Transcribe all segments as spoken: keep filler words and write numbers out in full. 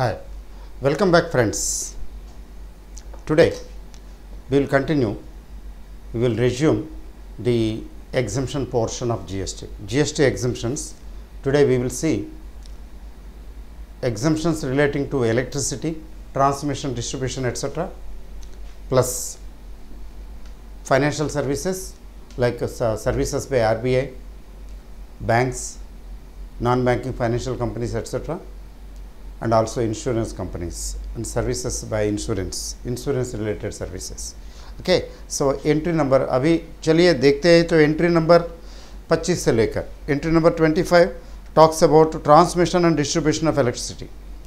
Hi, welcome back friends. Today we will continue, we will resume the exemption portion of G S T. G S T exemptions. Today we will see exemptions relating to electricity, transmission, distribution, et cetera, plus financial services like uh, services by R B I, banks, non-banking financial companies, et cetera, and also insurance companies and services by insurance, insurance related services. Okay, so entry number अभी चलिए देखते हैं. तो entry number पच्चीस से लेकर entry number twenty-five talks about transmission and distribution of electricity.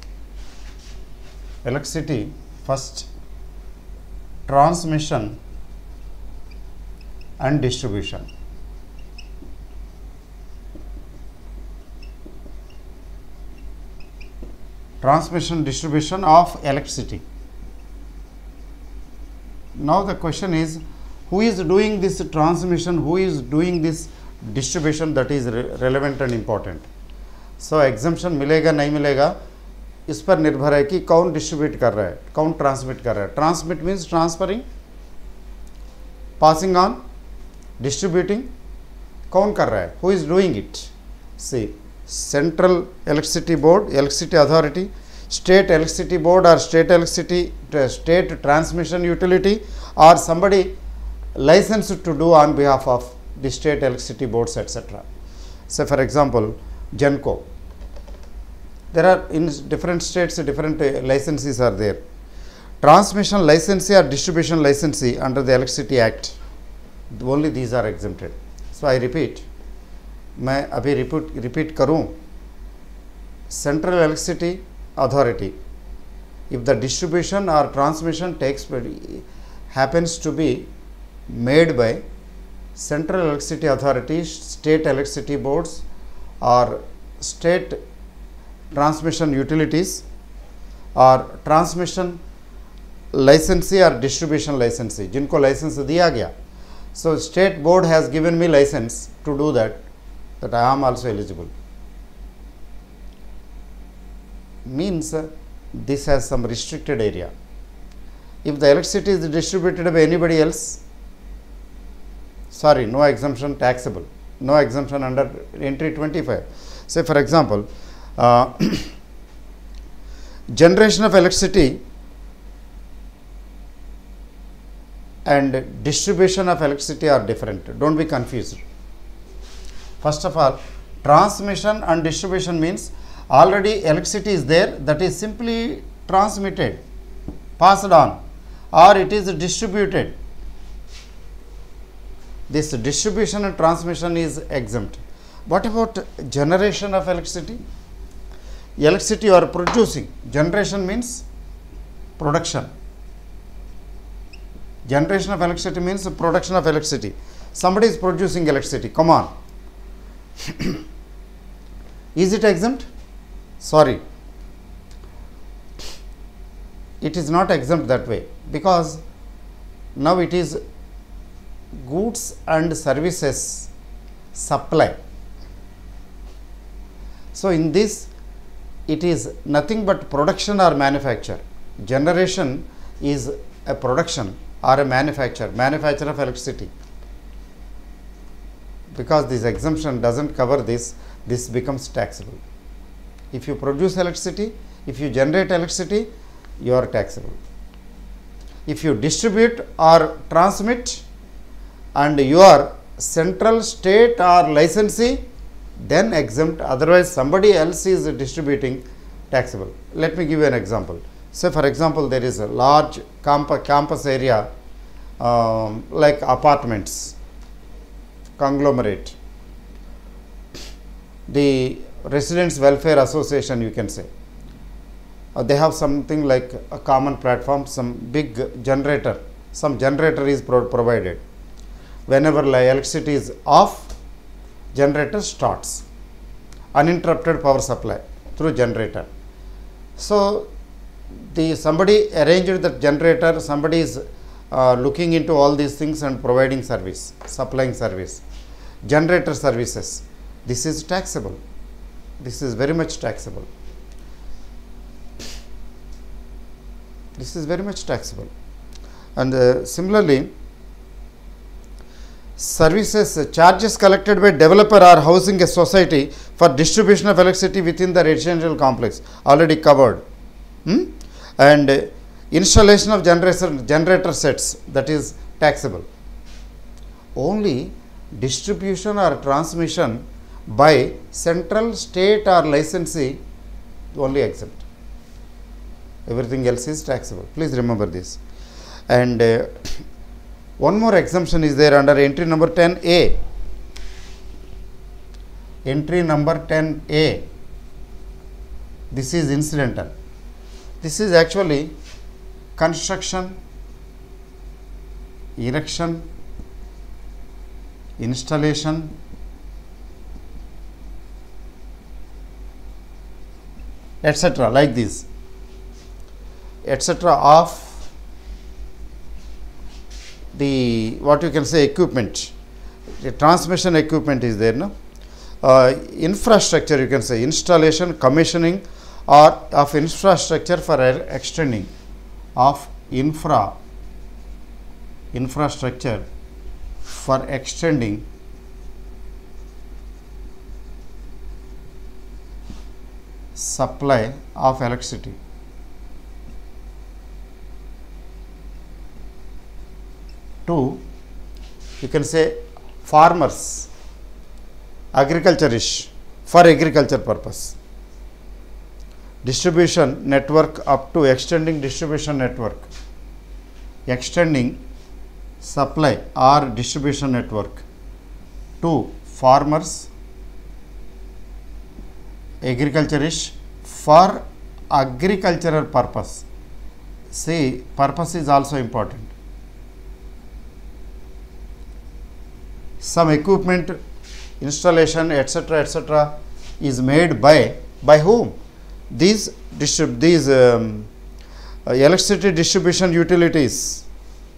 Electricity first, transmission and distribution. Transmission distribution of electricity. Now the question is, who is doing this transmission, who is doing this distribution, that is re relevant and important. So exemption मिलेगा नहीं मिलेगा इस पर निर्भर है कि कौन distribute कर रहा है, कौन ट्रांसमिट कर रहा है. Transmit means transferring, passing on, distributing, कौन कर रहा है, who is doing it. See Central Electricity Board, Electricity Authority, State Electricity Board or State Electricity, State Transmission Utility, or somebody licensed to do on behalf of the State Electricity Boards, et cetera. So, for example, Genco. There are in different states different uh, licenses are there. Transmission licensee or distribution licensee under the Electricity Act, only these are exempted. So, I repeat. मैं अभी repeat repeat करूं. Central electricity authority, if the distribution or transmission takes happens to be made by central electricity authority, state electricity boards or state transmission utilities or transmission licensee or distribution licensee जिनको licence दिया गया. So state board has given me license to do that, that I am also eligible. Means uh, this has some restricted area. If the electricity is distributed by anybody else, sorry, no exemption taxable, no exemption under entry twenty-five. Say for example, uh, generation of electricity and distribution of electricity are different. Don't be confused. First of all, transmission and distribution means already electricity is there, that is simply transmitted, passed on, or it is distributed. This distribution and transmission is exempt. What about generation of electricity? Electricity you are producing. Generation means production. Generation of electricity means production of electricity. Somebody is producing electricity. Come on. Is it exempt? Sorry, it is not exempt that way, because now it is goods and services supply. So in this it is nothing but production or manufacture. Generation is a production or a manufacture, manufacture of electricity. Because this exemption does not cover this, this becomes taxable. If you produce electricity, if you generate electricity, you are taxable. If you distribute or transmit and you are central, state or licensee, then exempt, otherwise somebody else is distributing, taxable. Let me give you an example. Say for example, there is a large camp campus area um, like apartments, conglomerate, the Residents Welfare Association, you can say, uh, they have something like a common platform, some big generator, some generator is pro provided. Whenever electricity is off, generator starts, uninterrupted power supply through generator. So the somebody arranged the generator, somebody is uh, looking into all these things and providing service, supplying service. Generator services, this is taxable. This is very much taxable. This is very much taxable. And uh, similarly, services uh, charges collected by developer or housing a society for distribution of electricity within the residential complex, already covered. Hmm? And uh, installation of generator, generator sets, that is taxable. Only distribution or transmission by central, state or licensee only exempt. Everything else is taxable. Please remember this. And uh, one more exemption is there under entry number ten A. Entry number ten A. This is incidental. This is actually construction, erection, installation, etc. like this, etc. of the what you can say equipment. The transmission equipment is there, no? Uh, infrastructure, you can say installation, commissioning or of infrastructure for extending of infra infrastructure for extending supply of electricity. To, you can say farmers, agriculturish, for agriculture purpose. Distribution network up to extending distribution network, extending supply or distribution network to farmers, agriculturish, for agricultural purpose. See, purpose is also important. Some equipment installation, etc., etc., is made by by whom? These distrib these um, uh, electricity distribution utilities,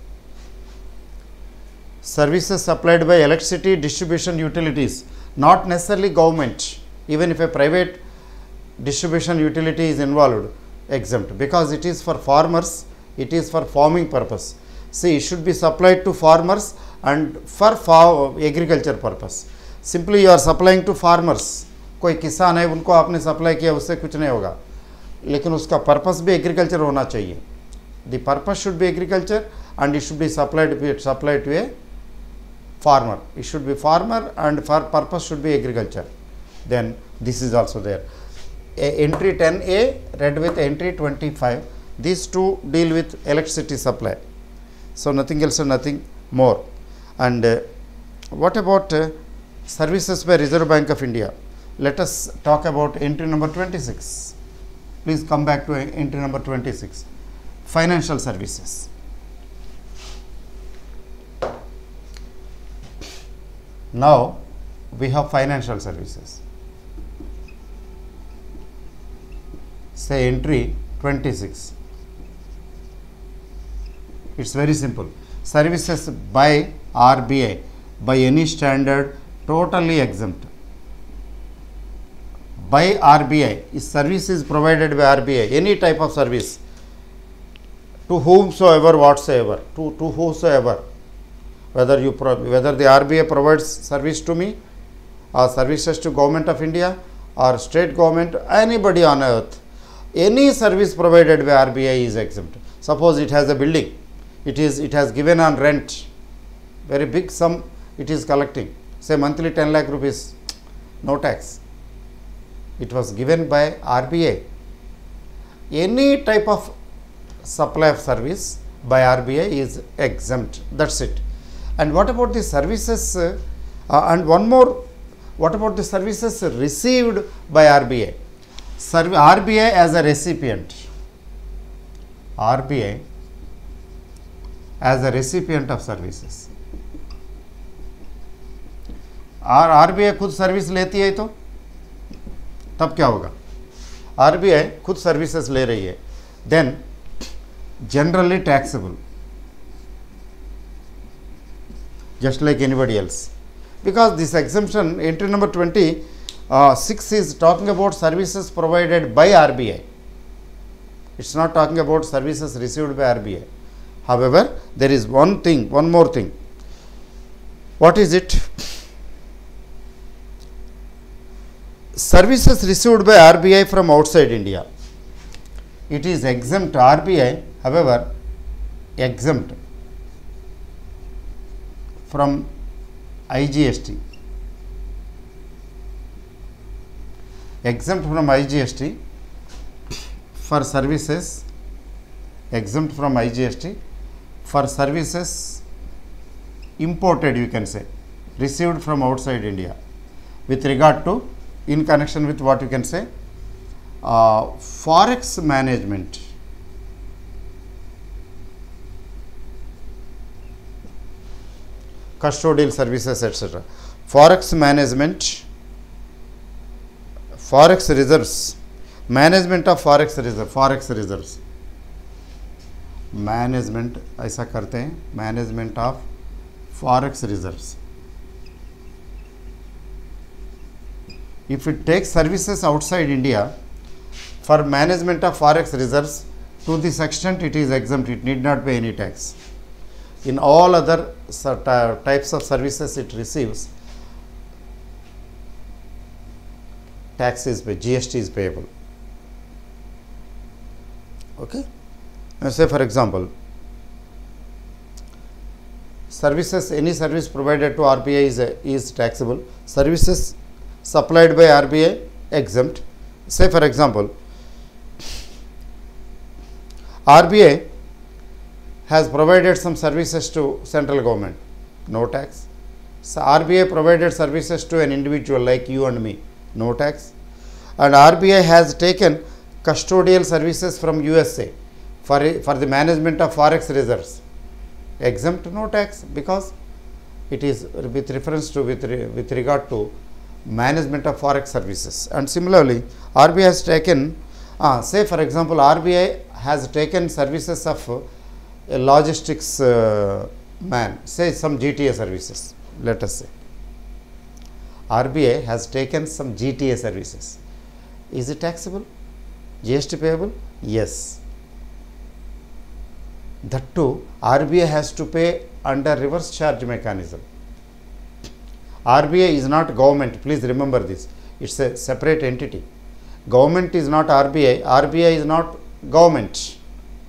services supplied by electricity distribution utilities, not necessarily government. Even if a private distribution utility is involved, exempt, because it is for farmers, it is for farming purpose. See, it should be supplied to farmers and for farm agriculture purpose. Simply you are supplying to farmers. कोई किसान है उनको आपने supply किया, उससे कुछ नहीं होगा, लेकिन उसका पर्पस भी एग्रीकल्चर होना चाहिए. The purpose should be agriculture and it should be supplied to supplied to a farmer. It should be farmer and for purpose should be agriculture. Then this is also there. A entry ten A read with entry twenty-five. These two deal with electricity supply. So nothing else and nothing more. And uh, what about uh, services by Reserve Bank of India? Let us talk about entry number twenty-six. Please come back to entry number twenty-six. Financial services. Now we have financial services. Say entry twenty-six. It's very simple. Services by R B I, by any standard, totally exempt. By R B I, is service is provided by R B I, any type of service, to whomsoever, whatsoever, to, to whosoever, whether you pro whether the R B I provides service to me, or services to Government of India, or state government, anybody on earth, any service provided by R B I is exempt. Suppose it has a building, it is it has given on rent, very big sum it is collecting, say monthly ten lakh rupees, no tax. It was given by R B I. Any type of supply of service by R B I is exempt. That's it. And what about the services? Uh, and one more, what about the services received by R B I? Serv R B I as a recipient. R B I as a recipient of services. और R B I खुद service लेती है तो तब क्या होगा? R B I खुद services ले रही है, then generally taxable, just like anybody else, because this exemption, entry number twenty-six is talking about services provided by R B I, It's not talking about services received by R B I. However, there is one thing, one more thing. What is it? Services received by R B I from outside India. It is exempt. R B I, however, exempt from I G S T. Exempt from I G S T for services, exempt from I G S T for services imported, you can say, received from outside India, with regard to, in connection with what you can say, uh, forex management. Custodial services, et cetera. Forex management, forex reserves, management of forex reserve, forex reserves, management ऐसा करते हैं, management of forex reserves. If it takes services outside India for management of forex reserves, to this extent it is exempt, it need not pay any tax. In all other types of services it receives, tax is paid, G S T is payable. Okay. Now say for example, services, any service provided to R B I is, a, is taxable. Services supplied by R B I exempt. Say for example, R B I has provided some services to central government, no tax. So R B I provided services to an individual like you and me, no tax. And R B I has taken custodial services from U S A for, for the management of forex reserves, exempt, no tax, because it is with reference to, with, with regard to management of forex services. And similarly, R B I has taken, uh, say for example, R B I has taken services of uh, a logistics uh, man, say some G T A services, let us say. R B I has taken some G T A services. Is it taxable? G S T payable? Yes. That too, R B I has to pay under reverse charge mechanism. R B I is not government, please remember this. It's a separate entity. Government is not R B I, R B I is not government.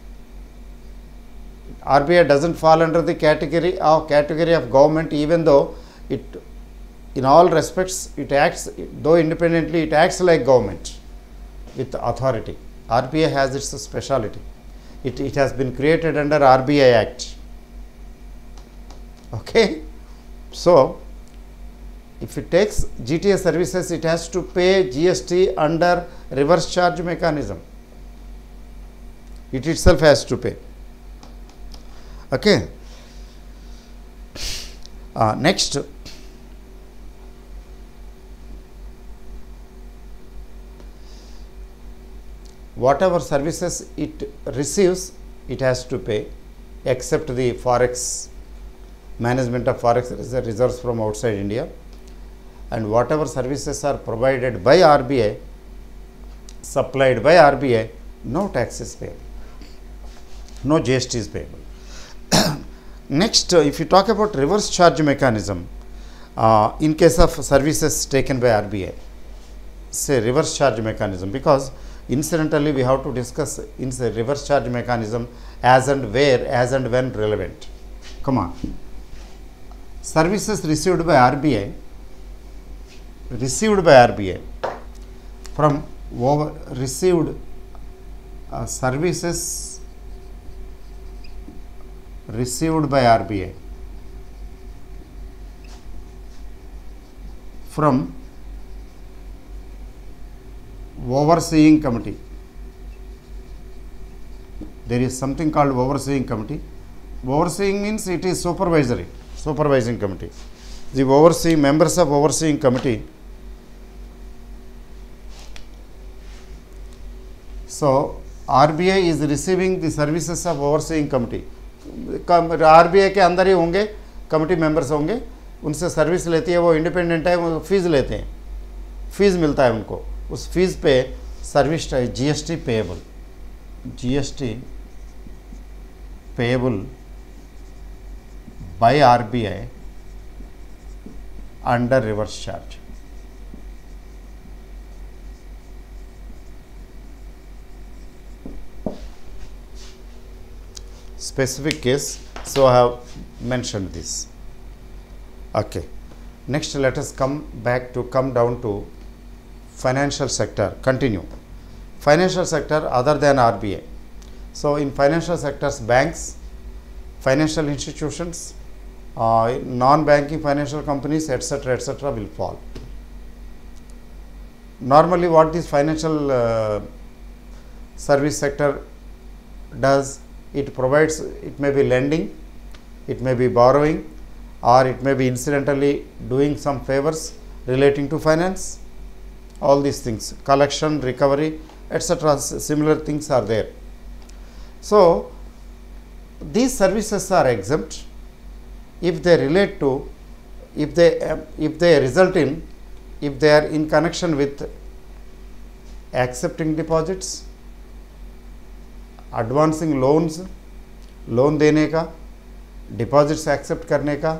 R B I doesn't fall under the category of category of government, even though it, in all respects, it acts, though independently, it acts like government with authority. R B I has its speciality. It, it has been created under R B I Act. Okay. So, if it takes G T A services, it has to pay G S T under reverse charge mechanism. It itself has to pay. Okay. Uh, next, whatever services it receives, it has to pay, except the forex, management of forex reserves from outside India. And whatever services are provided by R B I, supplied by R B I, no tax is payable, no G S T is payable. Next, uh, if you talk about reverse charge mechanism, uh, in case of services taken by R B I, say reverse charge mechanism, because incidentally we have to discuss in the reverse charge mechanism as and where, as and when relevant. Come on. Services received by R B I, received by R B I from over received uh, services received by R B I from overseeing committee. There is something called overseeing committee. Overseeing means it is supervisory, supervising committee. The overseeing members of overseeing committee. So R B I is receiving the services of overseeing committee. R B I के अंदर ही होंगे committee members होंगे, उनसे service लेती है, वो independent है, वो फीस लेते हैं, फीस मिलता है उनको, उस फीस पे service GST payable, G S T payable by R B I under reverse charge. Specific case, so I have mentioned this. Okay. Next, let us come back to come down to financial sector. Continue. Financial sector other than R B I. So, in financial sectors, banks, financial institutions, uh, non-banking financial companies, et cetera, et cetera, will fall. Normally, what this financial uh, service sector does, it provides, it may be lending, it may be borrowing, or it may be incidentally doing some favors relating to finance. All these things, collection, recovery, et cetera, similar things are there. So, these services are exempt if they relate to, if they, uh, if they result in, if they are in connection with accepting deposits, advancing loans, loan देने का, deposits accept करने का,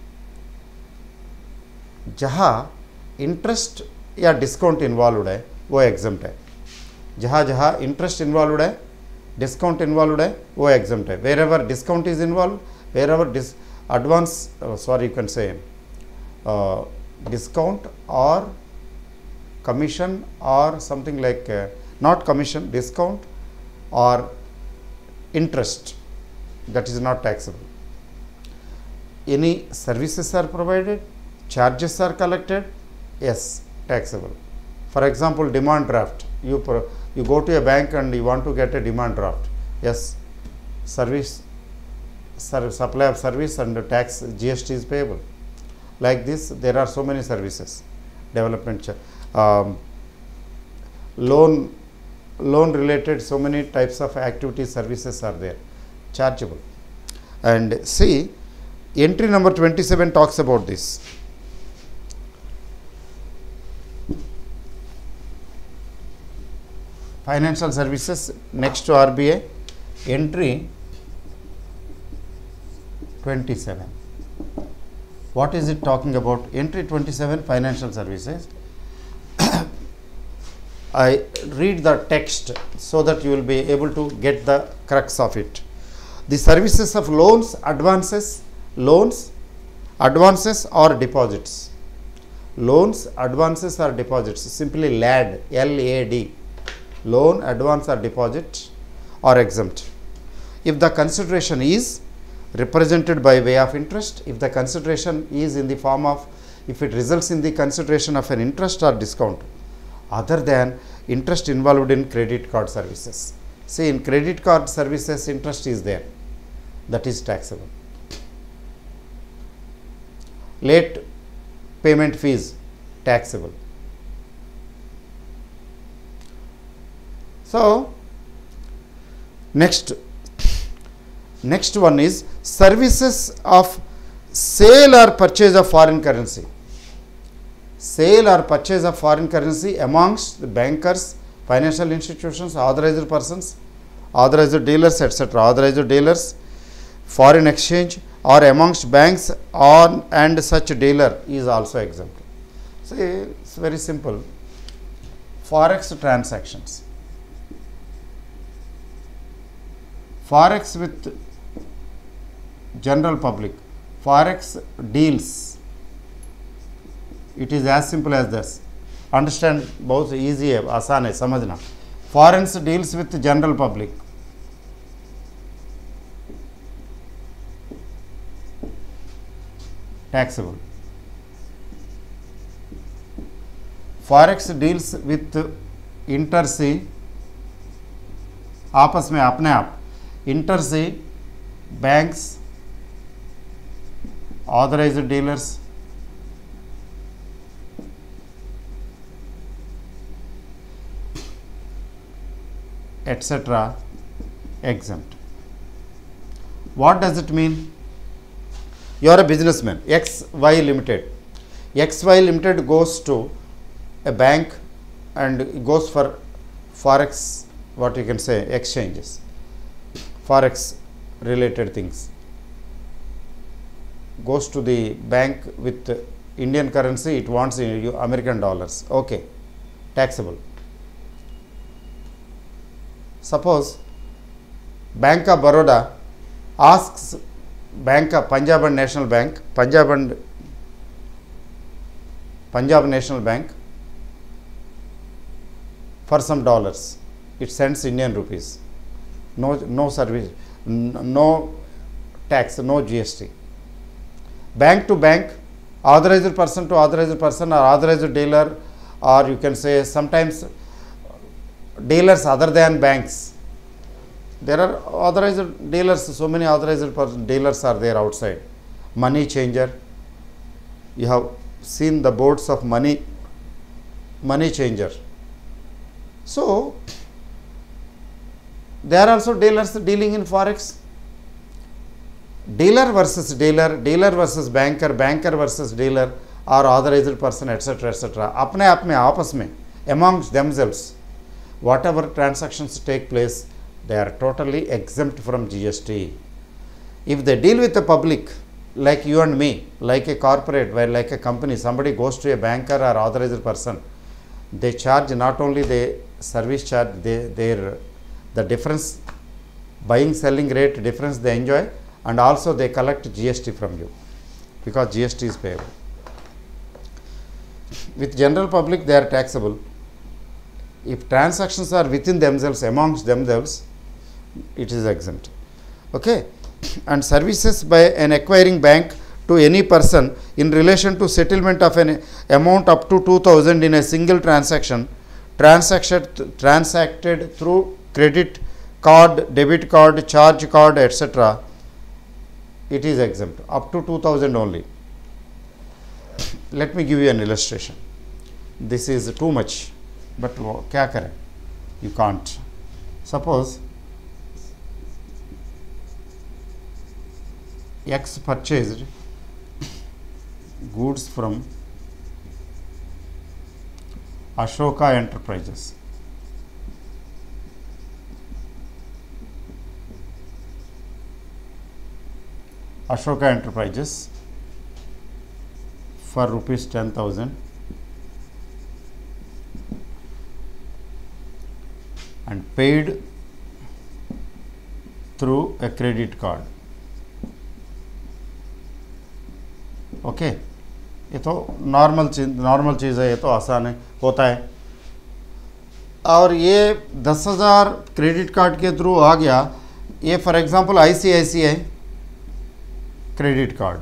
जहाँ interest या discount involve है वो exempt है. जहाँ जहाँ इंटरेस्ट इन्वॉल्व है, डिस्काउंट इन्वॉल्व है वो एग्जम्प्ट है. Where discount is involve, where dis advance uh, sorry you can say uh, discount or commission or something like uh, not commission, discount or interest, that is not taxable. Any services are provided, charges are collected, yes, taxable. For example, demand draft, you pro you go to a bank and you want to get a demand draft, yes, service Service, supply of service and tax G S T is payable. Like this, there are so many services, development, um, loan, loan related, so many types of activities, services are there, chargeable. And see, entry number twenty-seven talks about this. Financial services next to R B I, entry twenty-seven. What is it talking about? Entry twenty-seven, financial services. I read the text so that you will be able to get the crux of it. The services of loans, advances, loans, advances or deposits. Loans, advances or deposits, simply L A D, L A D, loan, advance or deposit are exempt. If the consideration is represented by way of interest, if the consideration is in the form of, if it results in the consideration of an interest or discount other than interest involved in credit card services. See, in credit card services interest is there, that is taxable. Late payment fees, taxable. So, next Next one is services of sale or purchase of foreign currency. Sale or purchase of foreign currency amongst the bankers, financial institutions, authorized persons, authorized dealers, et cetera. Authorized dealers, foreign exchange or amongst banks on and such dealer is also exempt. See, it's very simple. Forex transactions. Forex with general public, forex deals, it is as simple as this. Understand, बहुत easy है, आसान है, समझना. Forex deals with general public. Taxable. Forex deals with inter-se, आपस में अपने आप, inter-se, banks, authorized dealers, et cetera exempt. What does it mean? You are a businessman, X Y Limited. X Y Limited goes to a bank and goes for forex what you can say, exchanges, forex related things. Goes to the bank with Indian currency, it wants American dollars. Okay, taxable. Suppose Bank of Baroda asks Bank of Punjab and National Bank, Punjab and Punjab National Bank for some dollars. It sends Indian rupees. No, no service, no tax, no G S T. Bank to bank, authorized person to authorized person, or authorized dealer, or you can say sometimes dealers other than banks. There are authorized dealers, so many authorized person, dealers are there outside. Money changer, you have seen the boards of money, money changer. So, there are also dealers dealing in forex. Dealer versus dealer, dealer versus banker, banker versus dealer, or authorized person, etc, etc. अपने आप में आपस में amongst themselves, whatever transactions take place, they are totally exempt from G S T. If they deal with the public, like you and me, like a corporate, where like a company, somebody goes to a banker or authorized person, they charge not only the service charge, they, their the difference, buying selling rate difference they enjoy, and also they collect G S T from you, because G S T is payable. With general public, they are taxable. If transactions are within themselves, amongst themselves, it is exempt. Okay. And services by an acquiring bank to any person in relation to settlement of an amount up to two thousand in a single transaction, transacted transacted through credit card, debit card, charge card, et cetera, it is exempt up to two thousand only. Let me give you an illustration. This is too much, but kya kare? You can't. Suppose X purchased goods from Ashoka Enterprises. Ashoka Enterprises for rupees ten thousand and paid through a credit card. Okay okay. ये तो normal चीज normal चीज़ है, ये तो आसान है, होता है. और ये दस हज़ार क्रेडिट कार्ड के थ्रू आ गया. ये for example I C I C I credit card,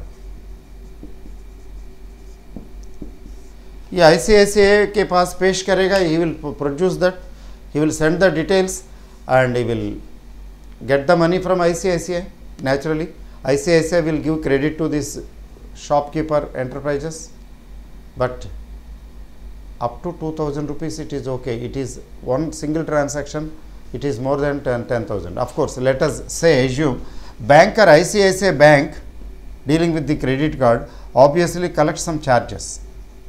ये आई सी आई सी आई के पास पेश करेगा. He will produce that, he will send the details and he will get the money from I C I C I. Naturally, I C I C I will give credit to this shopkeeper enterprises, but up to two thousand rupees it is okay. It is one single transaction, it is more than ten thousand. Of course, let us say, assume banker I C I C I Bank dealing with the credit card obviously collects some charges.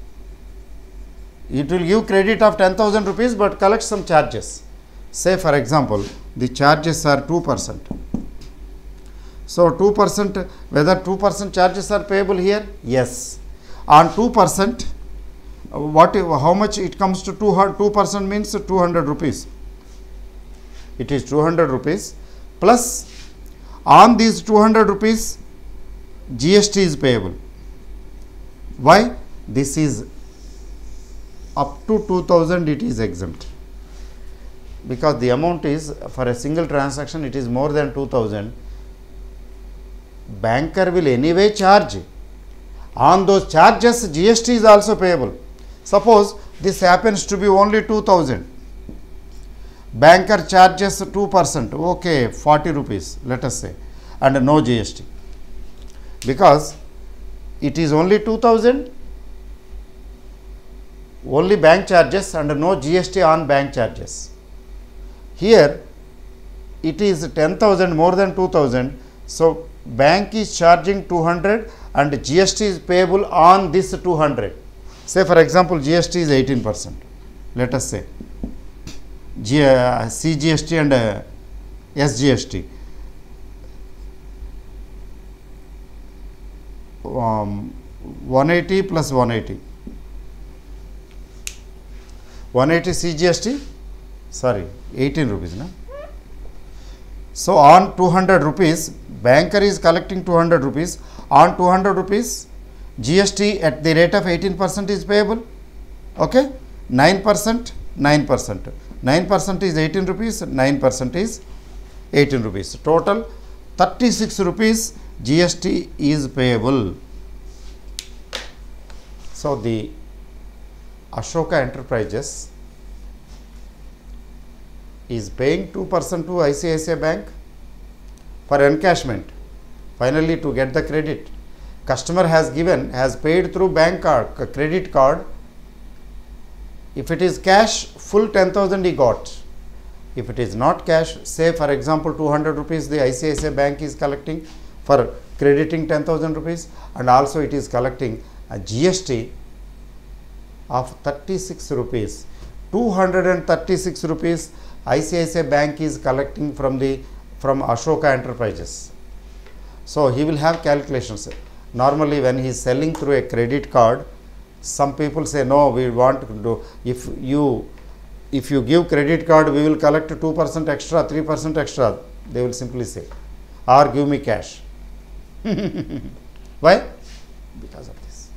It will give credit of ten thousand rupees, but collects some charges. Say for example, the charges are two percent. So, two percent, whether two percent charges are payable here? Yes. On two percent, what, how much it comes to two percent means two hundred rupees. It is two hundred rupees plus on these two hundred rupees G S T is payable. Why? This is up to two thousand, it is exempt, because the amount is for a single transaction, it is more than two thousand. Banker will anyway charge. On those charges, G S T is also payable. Suppose this happens to be only two thousand. Banker charges two percent, okay, forty rupees, let us say, and no G S T. Because it is only two thousand, only bank charges and no G S T on bank charges. Here it is ten thousand, more than two thousand. So, bank is charging two hundred and G S T is payable on this two hundred. Say for example, G S T is eighteen percent. Let us say G, uh, C G S T and uh, S G S T. Um, one eighty plus one eighty. one eighty C G S T, sorry, eighteen rupees. Na? So, on two hundred rupees, banker is collecting two hundred rupees. On two hundred rupees, G S T at the rate of eighteen percent is payable. Okay? nine percent, nine percent. nine percent is eighteen rupees, nine percent is eighteen rupees. Total thirty-six rupees G S T is payable. So, the Ashoka Enterprises is paying two percent to I C I C I Bank for encashment. Finally, to get the credit, customer has given, has paid through bank card, credit card. If it is cash, full ten thousand he got. If it is not cash, say for example two hundred rupees the I C I C I Bank is collecting for crediting ten thousand rupees, and also it is collecting a G S T of thirty-six rupees. two hundred thirty-six rupees I C I C I Bank is collecting from the from Ashoka Enterprises. So, he will have calculations. Normally, when he is selling through a credit card, some people say, no, we want to do, if you if you give credit card, we will collect two percent extra, three percent extra, they will simply say, or give me cash. Why? Because of this.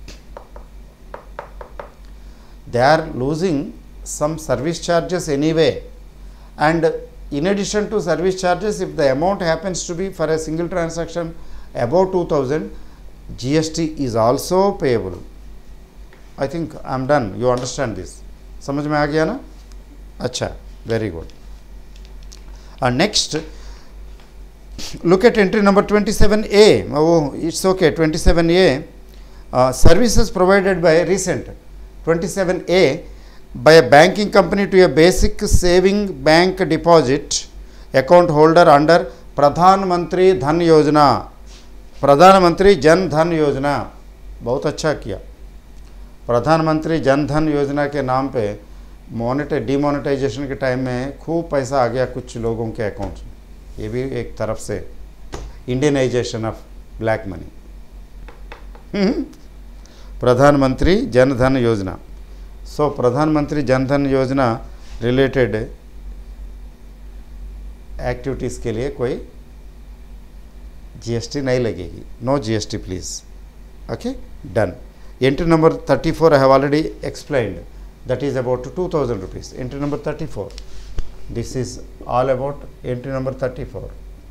They are losing some service charges anyway, and in addition to service charges, if the amount happens to be for a single transaction above two thousand, G S T is also payable. I think I am done. You understand this? समझ में आ गया ना? अच्छा, very good. And next, look at entry number twenty-seven A. Oh, it's okay. twenty-seven A, uh, services provided by recent. twenty-seven A, by a banking company to a basic saving bank deposit account holder under Pradhan Mantri Dhan Yojana. Pradhan Mantri Jan Dhan Yojana. बहुत अच्छा किया. प्रधानमंत्री जन धन योजना के नाम पे मोनेटे demonetisation के time में खूब पैसा आ गया कुछ लोगों के अकाउंट में. ये भी एक तरफ से इंडियनाइजेशन ऑफ ब्लैक मनी. प्रधानमंत्री जन धन योजना. सो प्रधानमंत्री जन धन योजना रिलेटेड एक्टिविटीज़ के लिए कोई जीएसटी नहीं लगेगी. No GST please. Okay, done. Entry number thirty-four I have already explained, that is about two thousand rupees. Entry number thirty-four, this is all about entry number thirty-four.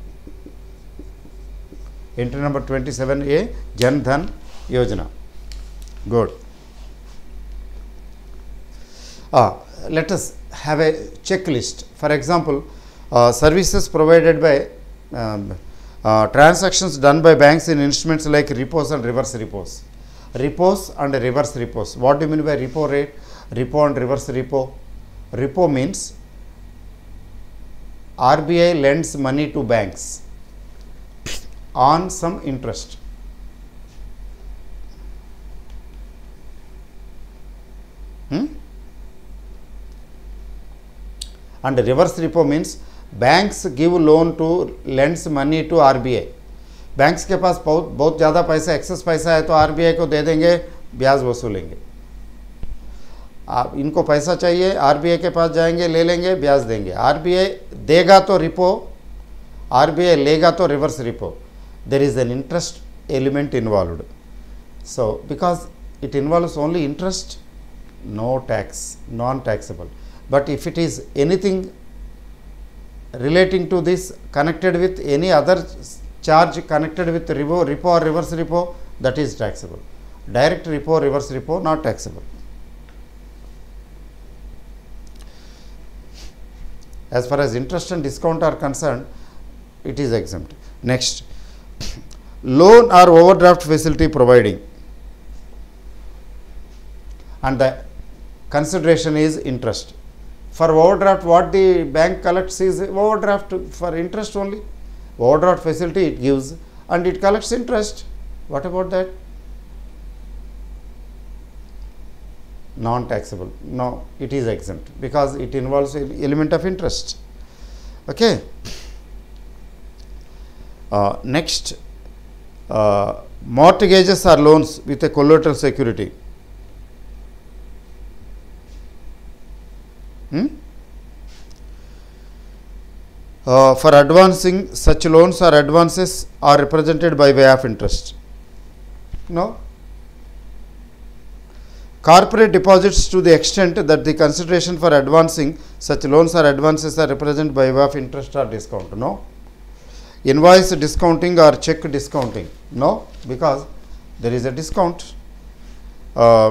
Entry number twenty-seven A, Jan Dhan Yojana. Good. Ah, let us have a checklist. For example, uh, services provided by um, uh, transactions done by banks in instruments like repos and reverse repos. Repos and reverse repos. What do you mean by repo rate, repo and reverse repo? Repo means R B I lends money to banks on some interest. Hmm? And reverse repo means banks give loan to lends money to R B I. Banks के पास बहुत बहुत ज़्यादा पैसा access पैसा है तो RBI को दे देंगे, ब्याज वसूलेंगे. आप इनको पैसा चाहिए, आरबीआई के पास जाएंगे, ले लेंगे, ब्याज देंगे. आरबीआई देगा तो रिपो, आरबीआई लेगा तो reverse repo. There is an interest element involved. So because it involves only interest, no tax, non taxable. But if it is anything relating to this connected with any other charge connected with repo, repo or reverse repo, that is taxable. Direct repo, reverse repo, not taxable. As far as interest and discount are concerned, it is exempt. Next, loan or overdraft facility providing, and the consideration is interest. For overdraft, what the bank collects is overdraft for interest only. Overdraft facility it gives and it collects interest. What about that? non taxable. No, it is exempt because it involves an element of interest. Okay. Uh, next, uh, mortgages are loans with a collateral security. Hmm? Uh, for advancing, such loans or advances are represented by way of interest. No. Corporate deposits, to the extent that the consideration for advancing such loans or advances are represented by way of interest or discount. No. Invoice discounting or check discounting. No, because there is a discount. Uh,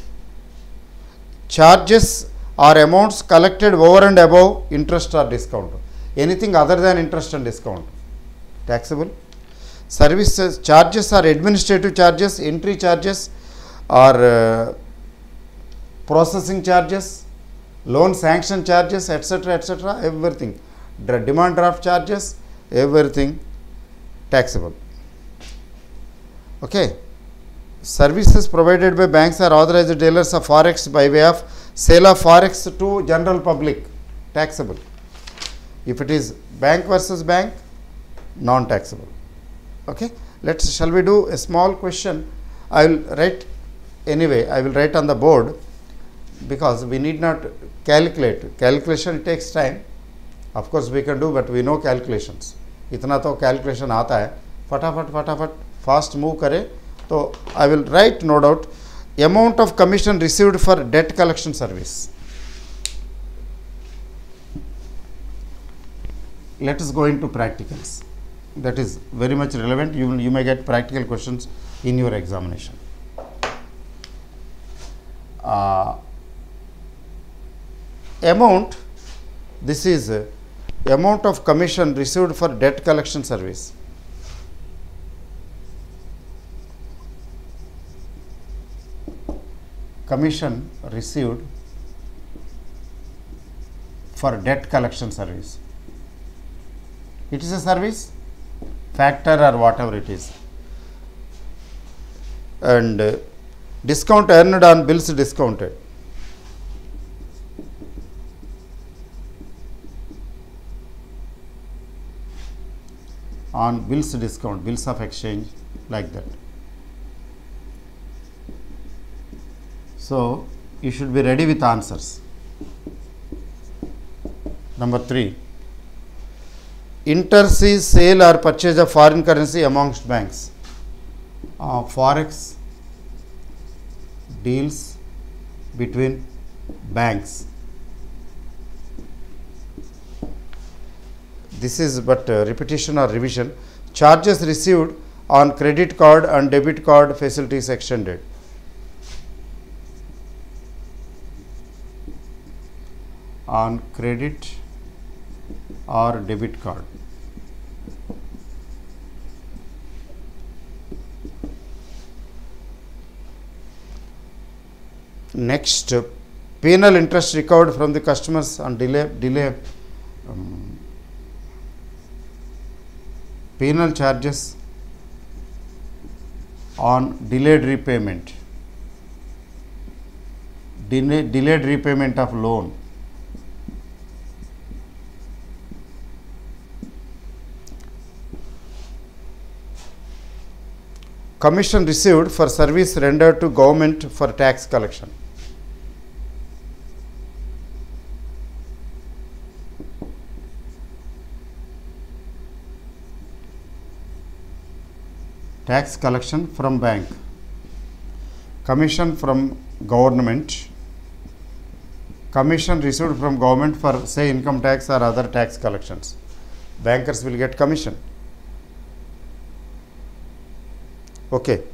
charges or amounts collected over and above interest or discount. Anything other than interest and discount, taxable. Services charges are administrative charges, entry charges, or uh, processing charges, loan sanction charges, etc., etc., everything. Demand draft charges, everything taxable. Okay. Services provided by banks or authorized dealers of forex by way of sale of forex to general public, taxable. If it is bank versus bank, non taxable. Okay. Let's shall we do a small question? I will write anyway, I will write on the board, because we need not calculate. Calculation takes time. Of course we can do, but we know calculations. इतना तो calculation आता है, फटाफट फटाफट fast move करे. तो I will write, no doubt, amount of commission received for debt collection service. Let us go into practicals. That is very much relevant. You, you may get practical questions in your examination. Uh, amount, this is uh, amount of commission received for debt collection service. Commission received for debt collection service. It is a service, factor or whatever it is. And uh, discount earned on bills discounted. On bills discount, bills of exchange, like that. So, you should be ready with answers. Number three, inter-sea sale or purchase of foreign currency amongst banks. Uh, forex deals between banks. This is but uh, repetition or revision. Charges received on credit card and debit card facilities extended. On credit or debit card. Next, uh, penal interest recovered from the customers on delay, delay um, penal charges on delayed repayment, delay, delayed repayment of loan. Commission received for service rendered to government for tax collection. Tax collection from bank. Commission from government. Commission received from government for, say, income tax or other tax collections. Bankers will get commission. Okay.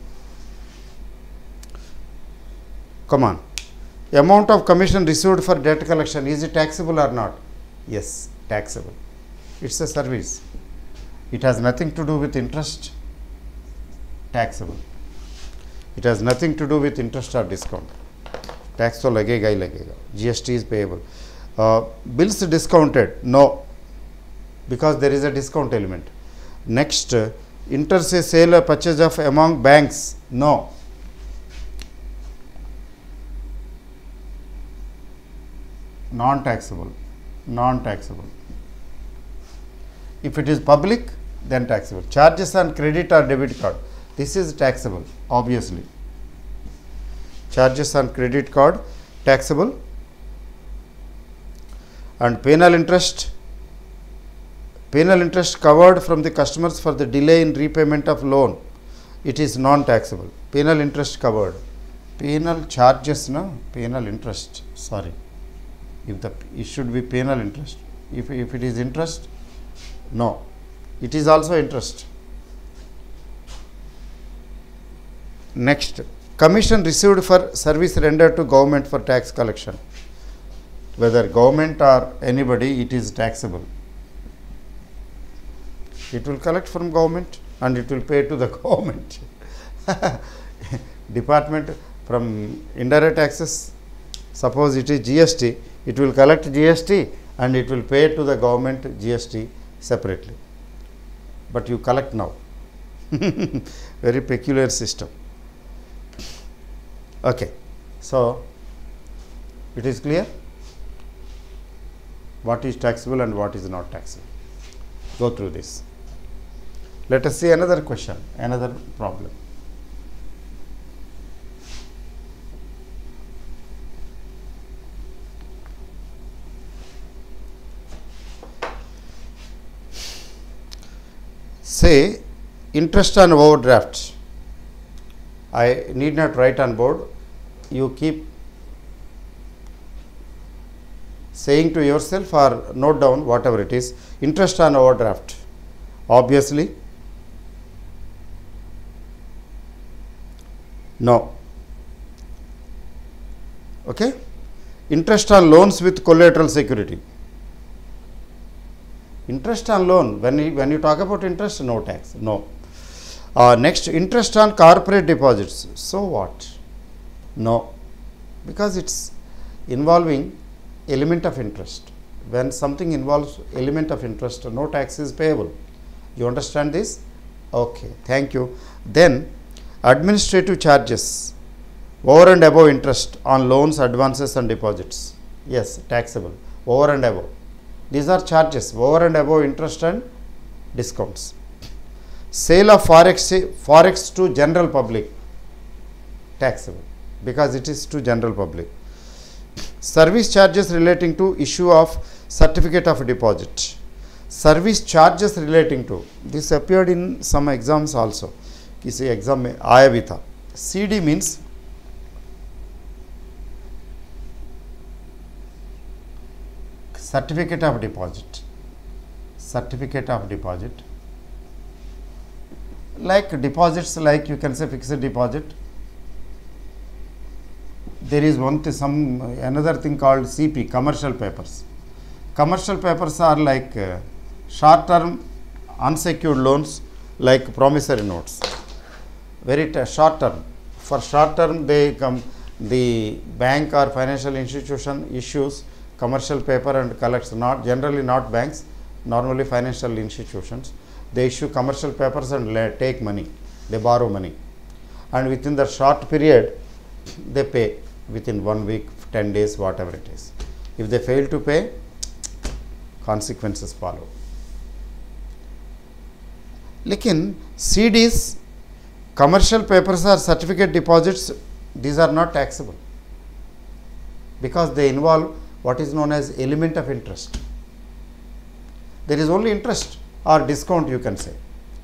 Come on. Amount of commission received for debt collection, is it taxable or not? Yes, taxable. It's a service. It has nothing to do with interest. Taxable. It has nothing to do with interest or discount. Tax to lagega hi lagega. G S T is payable. Uh, bills discounted, no, because there is a discount element. Next, uh, inter-se sale or purchase of among banks, no. non-taxable, non-taxable. If it is public, then taxable. Charges on credit or debit card, this is taxable, obviously. Charges on credit card, taxable. And penal interest, penal interest covered from the customers for the delay in repayment of loan, it is non-taxable. Penal interest covered. Penal charges, no, penal interest, sorry. If the, it should be penal interest. If, if it is interest, no, it is also interest. Next, commission received for service rendered to government for tax collection. Whether government or anybody, it is taxable. It will collect from government and it will pay to the government. Department from indirect taxes, suppose it is G S T, it will collect G S T and it will pay to the government G S T separately. But you collect now. Very peculiar system. Okay. So, it is clear what is taxable and what is not taxable. Go through this. Let us see another question, another problem. Say interest on overdraft. I need not write on board. You keep saying to yourself or note down whatever it is. Interest on overdraft. Obviously, no. Okay. Interest on loans with collateral security. Interest on loan, when you, when you talk about interest, no tax, no. Uh, next, interest on corporate deposits. So what? No, because it's involving element of interest. When something involves element of interest, no tax is payable. You understand this? Okay, thank you. Then, administrative charges, over and above interest on loans, advances and deposits. Yes, taxable, over and above. These are charges, over and above interest and discounts. Sale of forex, forex to general public, taxable, because it is to general public. Service charges relating to issue of certificate of deposit. Service charges relating to, this appeared in some exams also. Kisi exam mein aaya bhi tha. C D means certificate of deposit. Certificate of deposit. Like deposits, like you can say fixed deposit. There is one thing, some another thing called C P, commercial papers. Commercial papers are like uh, short term unsecured loans, like promissory notes. Very short term. For short term, they come, the bank or financial institution issues commercial paper and collects, not generally not banks, normally financial institutions. They issue commercial papers and take money, they borrow money, and within the short period they pay within one week, ten days, whatever it is. If they fail to pay, consequences follow. Lekin C Ds, commercial papers or certificate deposits, these are not taxable because they involve what is known as element of interest. There is only interest or discount, you can say.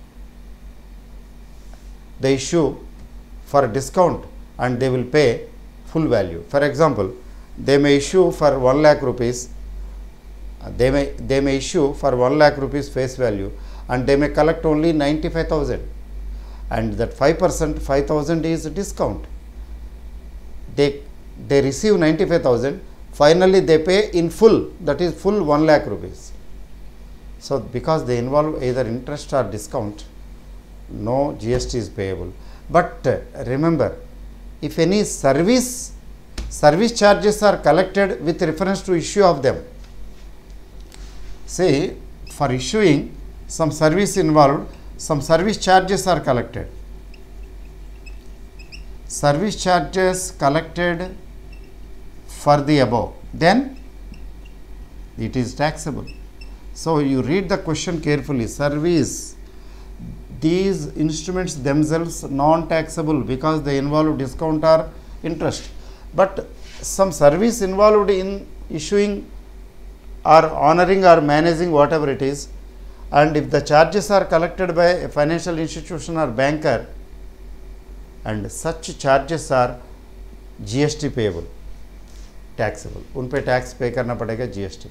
They issue for a discount and they will pay full value. For example, they may issue for one lakh rupees, they may, they may issue for one lakh rupees face value and they may collect only ninety-five thousand, and that five percent, five thousand is a discount. They, they receive ninety-five thousand, finally they pay in full, that is full one lakh rupees. So, because they involve either interest or discount, no G S T is payable. But uh, remember, if any service, service charges are collected with reference to issue of them, say for issuing some service involved, some service charges are collected. Service charges collected for the above, then it is taxable. So you read the question carefully. Service, these instruments themselves non-taxable because they involve discount or interest, but some service involved in issuing or honoring or managing whatever it is, and if the charges are collected by a financial institution or banker, and such charges are G S T payable, taxable, उन पे tax पे करना पड़ेगा G S T.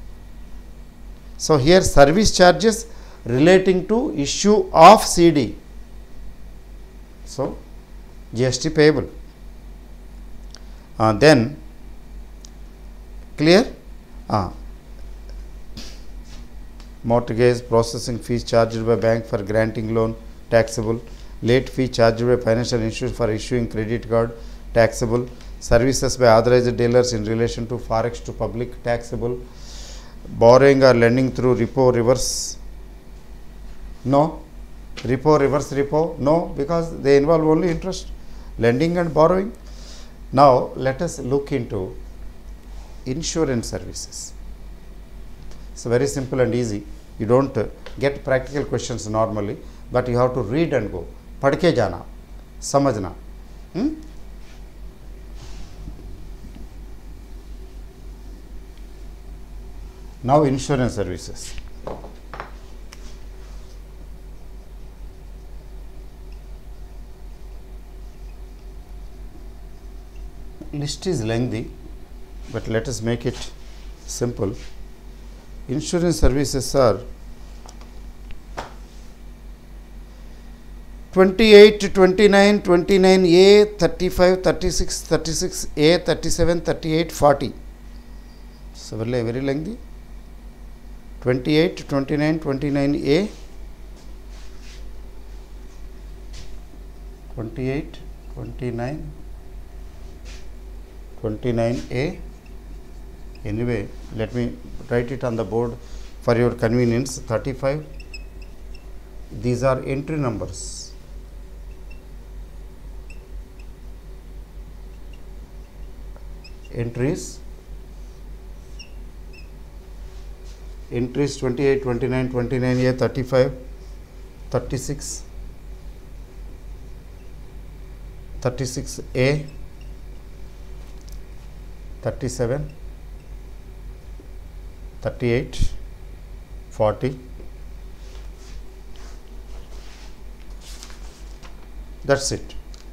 So here service charges relating to issue of C D, so G S T payable. Uh, then clear? Uh, mortgage processing fees charged by bank for granting loan, taxable. Late fee charged by financial institution for issuing credit card, taxable. Services by authorized dealers in relation to forex to public, taxable. Borrowing or lending through repo, reverse, no. Repo, reverse repo, no, because they involve only interest. Lending and borrowing. Now let us look into insurance services. It's very simple and easy. You don't uh, get practical questions normally, but you have to read and go. पढ़ के जाना, समझना. hmm? Now insurance services. List is lengthy, but let us make it simple. Insurance services are twenty-eight, twenty-nine, twenty-nine A, thirty-five, thirty-six, thirty-six A, thirty-seven, thirty-eight, forty. So very, very lengthy. twenty-eight, twenty-nine, twenty-nine A, twenty-eight, twenty-nine, twenty-nine A. Anyway, let me write it on the board for your convenience. thirty-five. These are entry numbers. Entries. Entries twenty-eight, twenty-nine, twenty-nine A, thirty-five, thirty-six, thirty-six A, thirty-seven, thirty-eight, forty. That's it.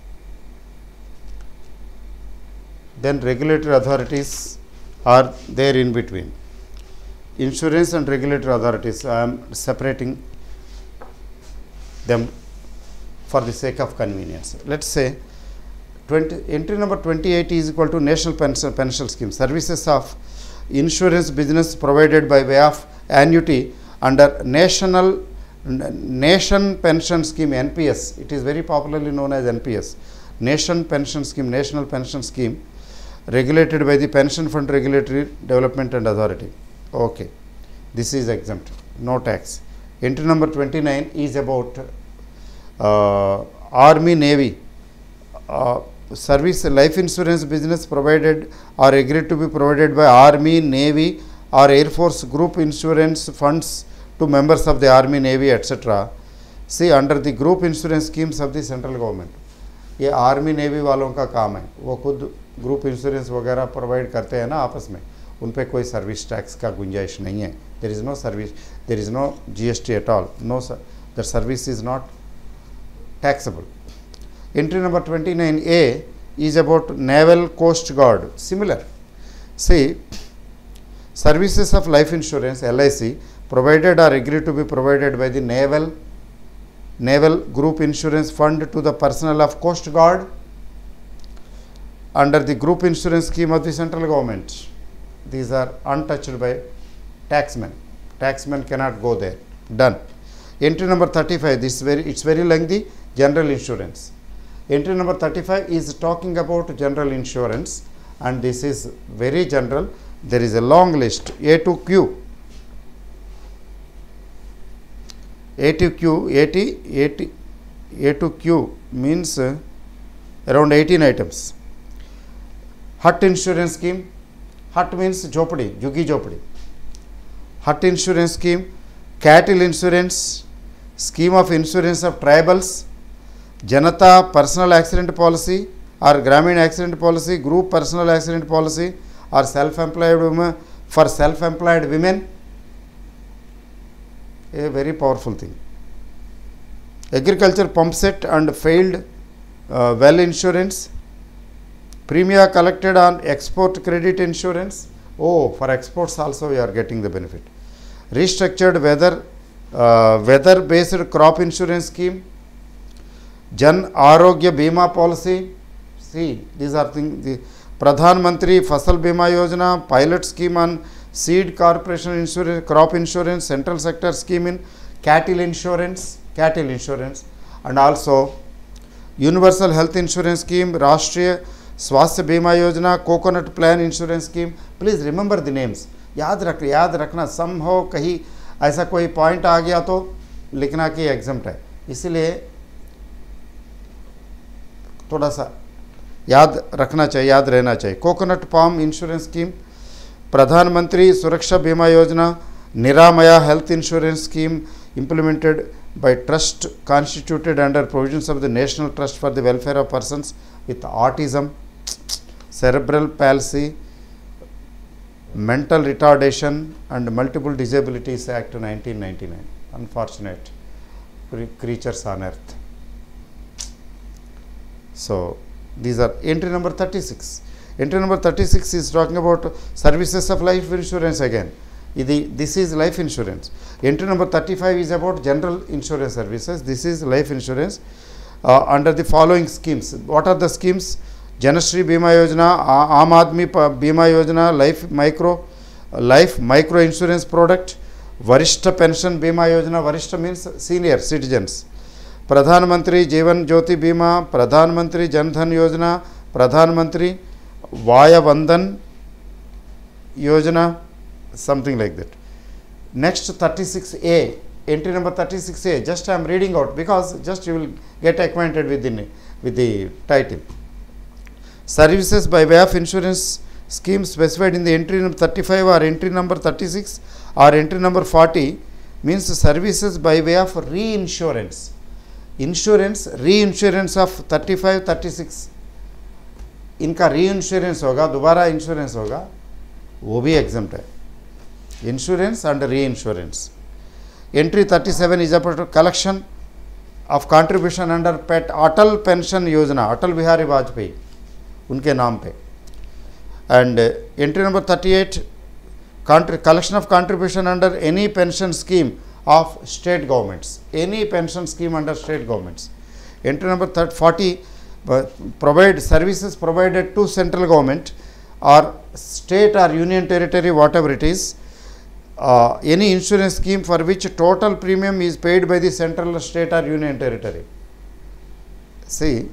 Then regulatory authorities are there in between. Insurance and regulatory authorities, I am separating them for the sake of convenience. Let us say twenty, entry number twenty-eight is equal to National Pension, pension Scheme. Services of insurance business provided by way of annuity under National Nation Pension Scheme, N P S. It is very popularly known as N P S. Nation Pension Scheme, National Pension Scheme, regulated by the Pension Fund Regulatory Development and Authority. Okay, this is exempt, no tax. Entry number twenty-nine is about uh, Army, Navy. Uh, service life insurance business provided or agreed to be provided by Army, Navy or Air Force group insurance funds to members of the Army, Navy, et cetera. See, under the group insurance schemes of the central government. ये army navy वालों का काम है, वो खुद group insurance वगैरह provide करते हैं ना आपस में, उन पे कोई सर्विस टैक्स का गुंजाइश नहीं है. There is no service, there is no GST at all, no the service is not taxable. Entry number twenty-nine A is about Naval Coast Guard. Similar. See, services of life insurance, L I C, provided or agreed to be provided by the Naval Naval Group Insurance Fund to the personnel of Coast Guard under the group insurance scheme of the central government. These are untouched by taxmen. Taxmen cannot go there. Done. Entry number thirty-five, this is very, it's very lengthy. General insurance. Entry number thirty-five is talking about general insurance, and this is very general. There is a long list. A to Q. A to Q, eighty, eighty, A to Q means uh, around eighteen items. Hut insurance scheme. Hut means jhopadi, jugi jhopadi. hut insurance scheme, cattle insurance, scheme of insurance of tribals, Janata personal accident policy or Gramin accident policy, group personal accident policy or self-employed women for self-employed women. A very powerful thing. Agriculture pump set and failed uh, well insurance, premia collected on export credit insurance. Oh, for exports also we are getting the benefit. Restructured weather uh, weather based crop insurance scheme, Jan Arogya Bima policy. See, these are things. The Pradhan Mantri Fasal Bima Yojana, pilot scheme on seed corporation insurance, crop insurance, central sector scheme in cattle insurance, cattle insurance, and also universal health insurance scheme, Rashtriya Swasthya Bima Yojana, coconut plan insurance scheme. Please remember the names. याद रख याद रखना. somehow कहीं ऐसा कोई point आ गया तो लिखना कि एग्जाम्प्ट है, इसलिए थोड़ा सा याद रखना चाहिए, याद रहना चाहिए. कोकोनट पाम इंश्योरेंस स्कीम, प्रधानमंत्री सुरक्षा बीमा योजना, निरामया health insurance scheme implemented by trust constituted under provisions of the National Trust for the Welfare of Persons with Autism, Cerebral Palsy, Mental Retardation and Multiple Disabilities Act nineteen ninety-nine. Unfortunate creatures on earth. So, these are entry number thirty-six. Entry number thirty-six is talking about services of life insurance again. This is life insurance. Entry number thirty-five is about general insurance services. This is life insurance uh, under the following schemes. What are the schemes? Janashri Bima Yojana, Aam Aadmi Bima Yojana, Life Micro, Life Micro Insurance Product, Varishta Pension Bima Yojana. Varishta means senior citizens. Pradhan Mantri Jeevan Jyoti Bima, Pradhan Mantri Jan Dhan Yojana, Pradhan Mantri Vaya Bandhan Yojana, something like that. Next thirty-six A, entry number thirty-six A, just I am reading out because just you will get acquainted with the, with the title. Services by way of insurance scheme specified in the entry number thirty-five or entry number thirty-six or entry number forty means services by way of reinsurance. Insurance, reinsurance of thirty-five, thirty-six. इनका reinsurance होगा, दोबारा insurance होगा, वो भी exempt है. Insurance and reinsurance. Entry thirty-seven is about collection of contribution under P E T Atal Pension Yojana, Atal Bihari Vajpayee, उनके नाम पे. And uh, entry number thirty-eight, collection of contribution under any pension scheme of state governments, any pension scheme under state governments. Entry number forty, uh, provide services provided to central government or state or union territory, whatever it is, uh, any insurance scheme for which total premium is paid by the central, state or union territory. See,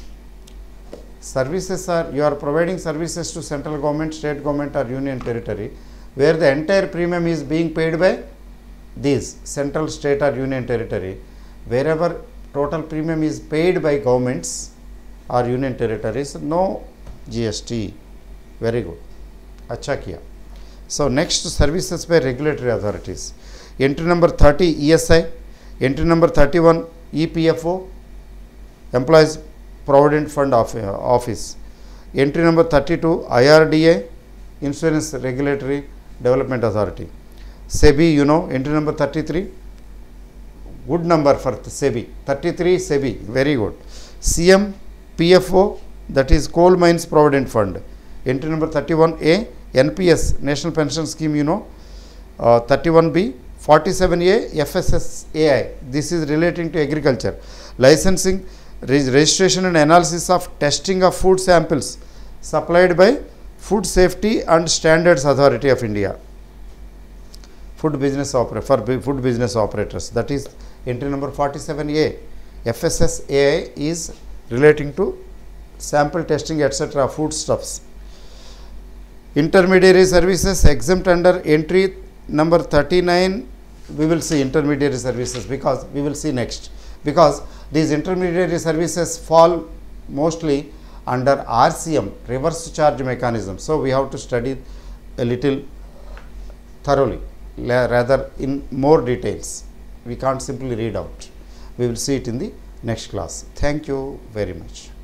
services are, you are providing services to central government, state government or union territory, where the entire premium is being paid by these central, state or union territory. Wherever total premium is paid by governments or union territories, no G S T. Very good. Acha kiya. So, next, services by regulatory authorities. Entry number thirty, E S I. Entry number thirty-one, E P F O, Employees Provident Fund of, uh, Office. Entry number thirty-two, I R D A, Insurance Regulatory Development Authority. SEBI, you know, entry number thirty-three, good number for SEBI, thirty-three SEBI, very good. C M P F O, that is Coal Mines Provident Fund. Entry number thirty-one A, N P S, National Pension Scheme, you know, uh, thirty-one B, forty-seven A, F S S A I, this is relating to agriculture. Licensing, registration and analysis of testing of food samples supplied by Food Safety and Standards Authority of India. Food business operator, for food business operators, that is entry number forty-seven A. F S S A I is relating to sample testing, et cetera, foodstuffs. Intermediary services exempt under entry number thirty-nine. We will see intermediary services because we will see next, because these intermediary services fall mostly under R C M, reverse charge mechanism. So, we have to study a little thoroughly. rather in more details. We can't simply read out. We will see it in the next class. Thank you very much.